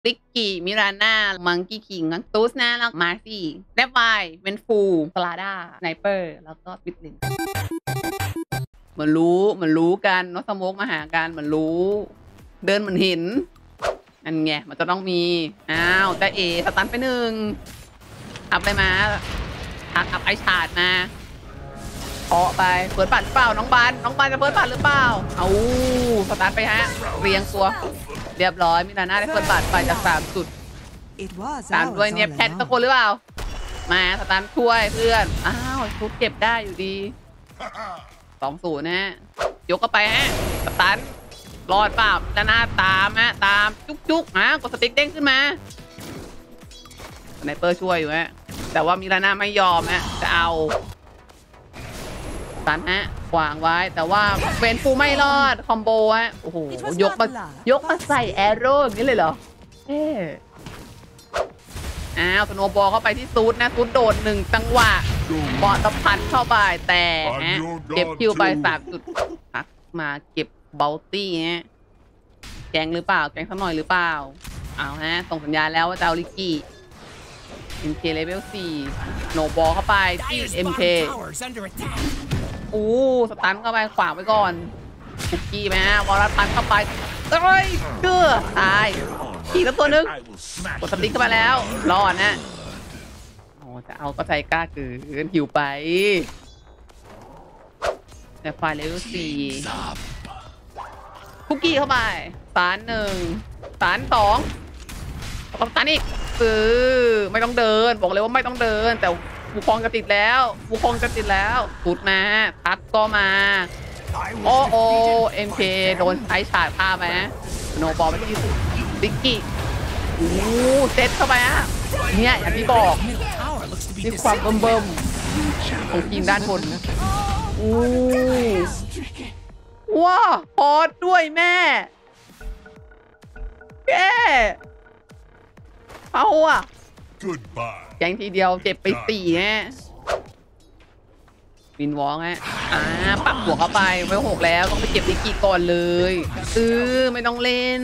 ลิกกี้มิราน่ามังกี้คิงตูสนะแล้วมาซี่เดฟไวเป็นฟูสลาดาสไนเปอร์แล้วก็บิดลินเหมือนรู้กันเนาะสโมกมาหากันเหมือนรู้เดินเหมือนเห็นนั่นไงมันจะต้องมีอ้าวแต่สตันไปหนึ่งอัพไปมาอัพไอชาร์ดมาเคาะไปเปิดบัตรหรือเปล่าน้องบานจะเปิดบัตรหรือเปล่าเอาสตาร์ทไปฮะเรียงตัวเรียบร้อยมิลาน่าได้เปิดบัตรไปจาก3 จุดตามด้วยเนียบแคทสักคนหรือเปล่ามาสตาร์ทช่วยเพื่อนอ้าวชุดเก็บได้อยู่ดี2-0นะฮะยกก็ไปฮะสตาร์ทรอดเปล่ามิลาน่าตามฮะตามจุกกดสติ๊กเด้งขึ้นมาสไนเปอร์ช่วยอยู่ฮะแต่ว่ามิลาน่าไม่ยอมฮะจะเอาตันฮะขวางไว้แต่ว่าเวนฟูไม่รอดคอมโบฮะโอ้โหยกมาใส่แอโร่อย่างนี้เลยเหรออ้าวสโนบอลเข้าไปที่ซูดนะซูดโดด1 จังหวะบอลตะพันเข้าไปแต่ฮะเก็บคิวไป3 จุดพักมาเก็บเบลตี้ฮะแกงหรือเปล่าแกงสักหน่อยหรือเปล่าเอาฮะส่งสัญญาณแล้วว่าจะเอาลิกกี้ MK level 4โนบอลเข้าไปที่ MKสตันเข้าไปขวางไว้ก่อนคุกกี้ไหมฮะวอลลัสตันเข้าไปเอ้ยเกือตายขี่กับตัวนึงกดสติ๊กเข้ามาแล้วรอดนะจะเอาก็ใจกล้าเกินหิวไปแต่ไฟเลเวล4คุกกี้เข้าไปสาร1สาร2ต้องสารอีกไม่ต้องเดินบอกเลยว่าไม่ต้องเดินแต่บุคคลจะติดแล้วสุดมาทักก็มาโอMK โดนใช้ฉาดฆ่าไหมโนบอลไปที่บิกกี้เซตเข้าไปฮะเนี่ยอย่างที่บอกมีความเบิ่มของทีมด้านบนว้าพอดด้วยแม่เอาอะแกงทีเดียวเจ็บไป4ฮะวินวอล์กฮะปักหัวเข้าไปไว้6แล้วต้องไปเก็บลิกกี้ก่อนเลยไม่ต้องเล่น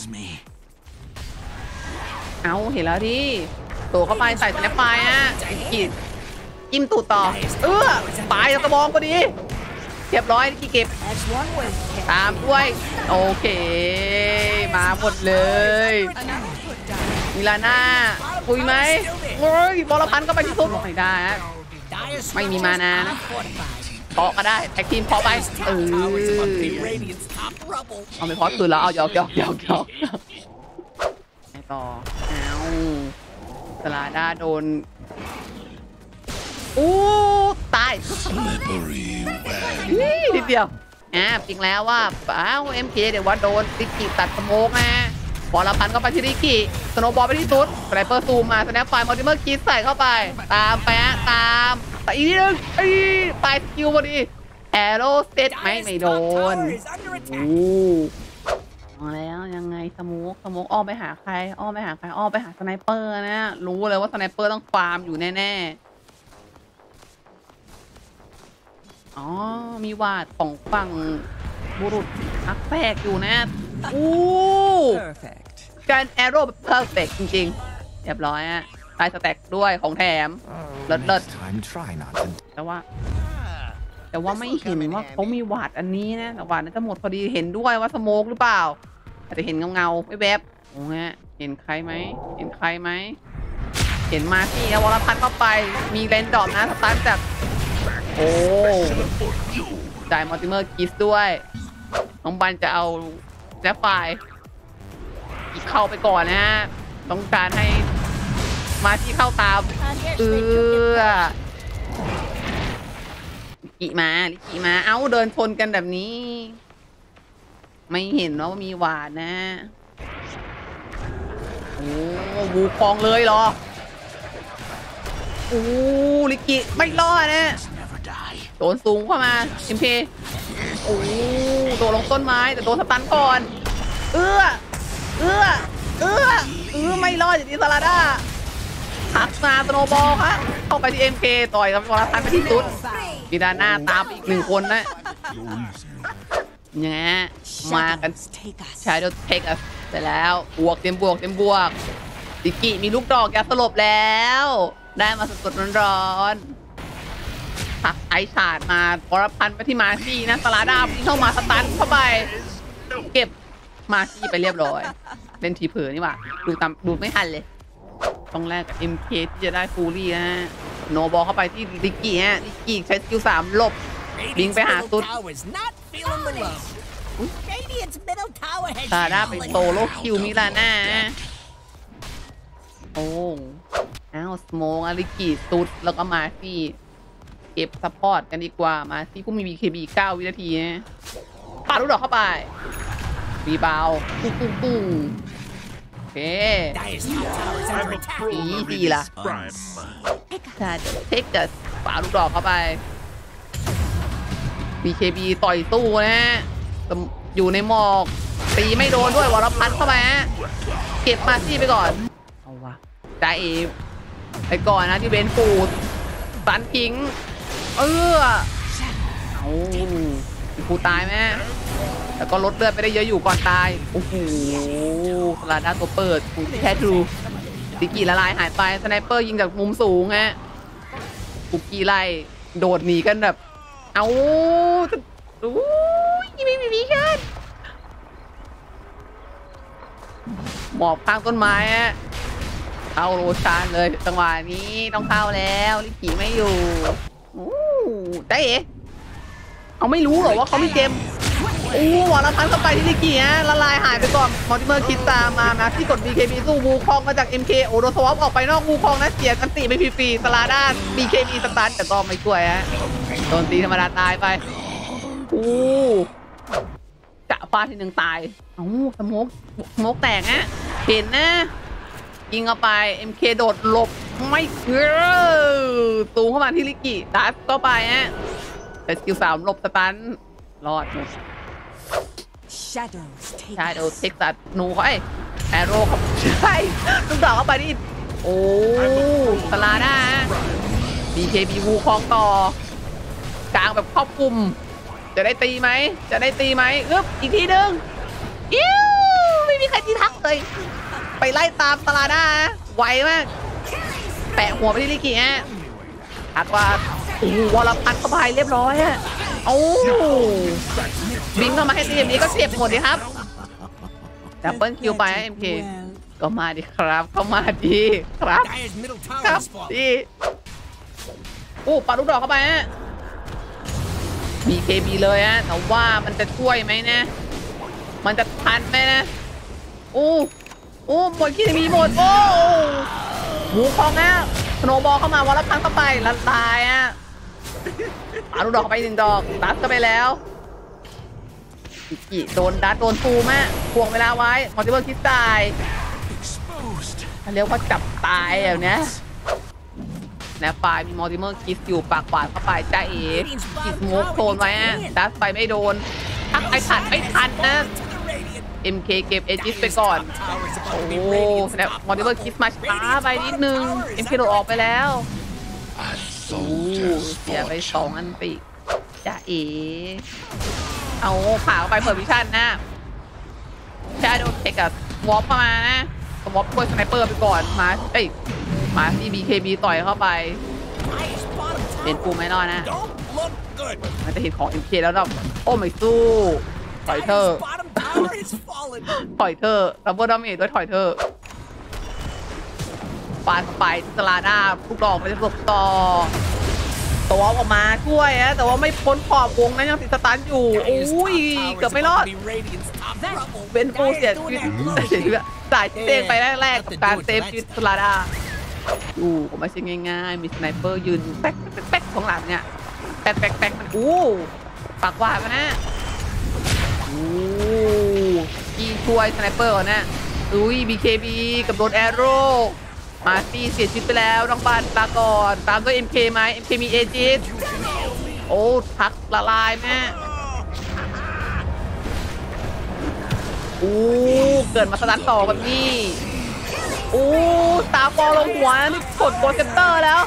เอาเห็นแล้วดิตัวเข้าไปใส่สแนปไฟฮะลิกกี้จิ้มตูดต่อปลายกระบองพอดีเรียบร้อยลิกกี้เก็บตามด้วยโอเคมาหมดเลยมิลาน่าคุยไหมโอ้ยบอลพันก็ไปที่สุดไม่ได้ฮะไม่มีมานานะเพาะก็ได้แท็กทีมเพาะไปเอาไม่เพาะคืนแล้วเอาหยอกไอต่อเอาสลาด้าโดนตายนิดเดียวจริงแล้วว่าMK เดี๋ยวว่าโดนติกิตัดสโมกนะบอลพันก็ไปที่ริกิสโนบอลไปที่สุดสไนเปอร์ซูมมาสแนปไฟมอติเมอร์คิดใส่เข้าไปตามไปตามแต่อีกนิดนึงปลายสกิลพอดีแอโร่เซตไม่โดนมาแล้วยังไงสโมกอ้อมไปหาใครอ้อมไปหาสไนเปอร์นะรู้เลยว่าสไนเปอร์ต้องฟาร์มอยู่แน่ๆมีวาดของฝั่งบุรุษนักแฝกอยู่นะการแอโร่แบบเพอร์เฟกต์จริงๆเรียบร้อยฮะตายสแต็กด้วยของแถมเลิศแต่ว่าไม่เห็นว่าเขามีวาดอันนี้นะแต่วาดน่าจะหมดพอดีเห็นด้วยว่าสโมกหรือเปล่าอาจจะเห็นเงาไม่แวบโอ้ฮะเห็นใครไหมเห็นมาที่วรพันธ์เข้าไปมีเลนดอมนะสตาร์ทจากจ่ายมัลติเมอร์กิสด้วยน้องบันจะเอาแซฟไฟอีกเข้าไปก่อนนะฮะต้องการให้มาที่เข้าตามลิกิมาเอาเดินชนกันแบบนี้ไม่เห็นว่ามีหวานนะบูคองเลยเหรอลิกิไม่รอดนะโดนสูงเข้ามาMKโดนลงต้นไม้แต่โดนสตันก่อนไม่รอดอย่างนี้สลาด้าหักมาสโนบอลครับเข้าไปที่ MK ต่อยกับวอลพันไปที่สุดมิลาน่าตามอีก1 คนนะยังไงมากันชายโดนเทคเสร็จแล้วบวกเต็มบวกดิกิมีลูกดอกยาสลบแล้วได้มาสดๆร้อนๆผักไอฉาดมาปรพันธ์ไปที่มาซี่นะสลาดาวิ่งเข้ามาสตันเข้าไปเก็บมาซี่ไปเรียบร้อยเล่นทีเผลอนี่หว่าดูไม่ทันเลยต้องแรกกับ MK ที่จะได้ฟูรี่นะโนบอลเข้าไปที่ดิกิฮะดิกิใช้สกิล3หลบบิงไปหาตุ๊ดซาร่าไปโตโลคิวมิลาน่าโอ้อ้าวสโมงอาริกิตุ๊ดแล้วก็มาซี่เก็บซัพพอร์ตกันดีกว่ามาซี่ผู้มี BKB 9 วินาทีนะปาลูกดอกเข้าไปรีบาวปุ้งโอเคดีล่ะจะเทคกับปาลูกดอกเข้าไป BKB ต่อยตู้นะอยู่ในหมอกตีไม่โดนด้วยวรพัฒน์เข้าไปฮะเก็บมาซี่ไปก่อนเอาวะจ่าเอไปก่อนนะที่เบนฟูดสันพิงเอาฟูตายไหมแล้วก็ลดเลือดไปได้เยอะอยู่ก่อนตายโอ้โหสลาดาตัวเปิดฟูแท้ทรูดิกิละลายหายไปสไนเปอร์ยิงจากมุมสูงฮะปุกกี้ไล่โดดหนีกันแบบเอาไม่มีกันหมอบข้างต้นไม้ฮะเข้าโรชานเลยจังหวะนี้ต้องเข้าแล้วลิกิไม่อยู่ได้เอ๋เอาไม่รู้หรอว่าเขาไม่เกมวรพันธ์เข้าไปที่ลิกิฮะละลายหายไปก่อนมอติเมอร์คิดตามมานะที่กด BKB สู้วูคองมาจาก MK โอโดสวอปออกไปนอกวูคองนะเสียกันตีไปฟรีๆสลาด้า BKB สตันแต่ก็ไม่ช่วยฮะโดนตีธรรมดาตายไปจะฟาดทีหนึ่งตายสโมกแตกฮะเห็นนะยิงเข้าไป MK โดดหลบไม่ตูเข้ามาที่ลิกิดัสก็ไปฮะแต่สกิล3หลบสตันรอดหมดShadow เทคสัตหนูเขาแอโร่เขาใช่ลูกดอกเข้าไปนี่สลาด้า BKB วูคองต่อกลางแบบครอบคลุมจะได้ตีไหมอีกทีนึงไม่มีใครที่ทักเลยไปไล่ตามสลาด้าไวมากแปะหัวไปที่ลิกิฮะทักว่าวรพัฒน์เข้าไปเรียบร้อยฮะบิงเข้ามาให้ตีแบบนี้ก็เจ็บหมดดิครับดับเบิลคิวไป MK ก็มาดิครับเข้ามาดีครับดีปาลูกดอกเข้าไปฮะ BKB เลยฮะแต่ว่ามันจะช่วยไหมนะมันจะทันไหมนะหมดคิดมีหมดหมูคองฮะสโนบอลเข้ามาวรพันธ์เข้าไปละลายฮะปาลูกดอกไป1 ดอกตัดก็ไปแล้วอีกโดนดัดโดนฟูมากพวงเวลาไว้มอติเบอร์คิดตายเรียกว่าจับตายแบบนี้นะฝ่ายมีมอติเบอร์คิดอยู่ปากขวานเข้าไปจ้าเอ๋กิดงกโดนไว้ฮะดัดไปไม่โดนทักไอขัดไม่ทันนะ MK เก็บเอจิสไปก่อนนะมอติเบอร์คิดมาช้าไปนิดนึง MK โดดออกไปแล้วเสียไป2 อันติจ้าเอ๋เอาขาไปเปิดวิชั่นนะแค่โดนเทคกับวอปมานะวอปกดสไนเปอร์ไปก่อนมาที่ BKB ต่อยเข้าไปเป็นปูไม่รอดนะมันจะเห็นของ MK แล้วเราไม่สู้ถอยเธอดับเบิลดาเมจด้วยถอยเธอปาดไปสลาด้าทุกดอกมันจะตกต่อตัวออกมาช่วยฮะแต่ว่าไม่พ้นขอบวงนะยังติดสตันอยู่เกือบไม่รอดเป็นฟูเสียชีวิตจ่ายเต้นไปแรกกับการเซฟชีวิตสลาดาผมไม่ใช่ง่ายๆมีสไนเปอร์ยืนแป๊กของหลังเนี่ยแป๊กมันปากว่ากันนะกี้ช่วยสไนเปอร์ก่อนนะBKB กับโดนแอโร่มาซี่เสียชีวิตไปแล้วน้องปันตาก่อนตามด้วย MK ไหม MK มีเอจิสทักละลายแม่เกิดมาสตันต่อกับนี่ตาฟอลลงหัวนี่กดโกลเซนเตอร์แล้ว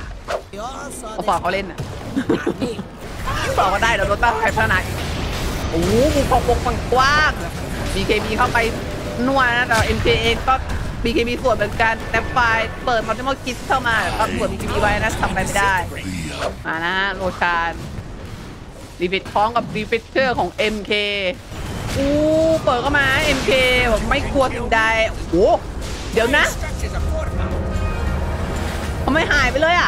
เขาสอนเขาเล่นต่อก็ได้เดี๋ยวโดนตั้งใครพัฒนาโอ้โหมุมของวงกว้าง BKB เข้าไปนวดนะแต่ MK เองก็ BKB ส่วนเหมือนกันแต่ฝ่ายเปิดมัลติมอลคิดเข้ามาก็ส่วน BKB ไว้นะทำอะไรไม่ได้มานะโรชานรีฟิตท้องกับรีฟิตเชอร์ของ MK เปิดเข้ามา MK แบบไม่กลัวสิ่งใดโอ้โหเดี๋ยวนะทำไมหายไปเลยอ่ะ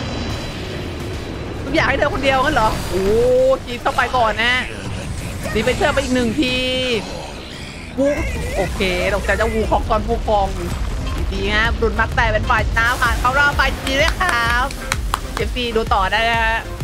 ทุกอย่างให้เธอคนเดียวกันเหรอโอ้จีบเข้าไปก่อนนะรีฟิตเชอร์ไปอีก1 ทีวูโอเคตกใจจะวูของก่อนวูฟองดีฮะบรุนมักแต่เป็นฝ่ายชนะผ่านเข้ารอบไปดีเลยครับเจฟฟี่ดูต่อได้ฮะ